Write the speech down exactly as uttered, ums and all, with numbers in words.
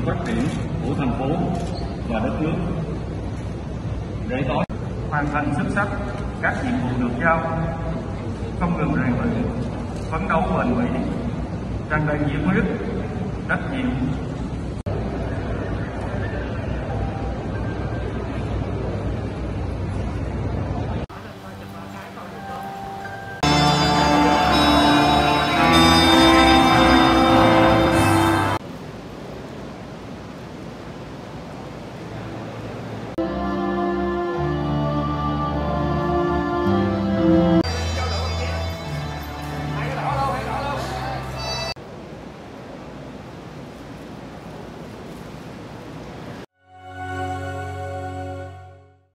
phát triển của thành phố và đất nước. Để tối hoàn thành xuất sắc các nhiệm vụ được giao, không ngừng rèn luyện, phấn đấu bền bỉ, tràn đầy nhiệt huyết, trách nhiệm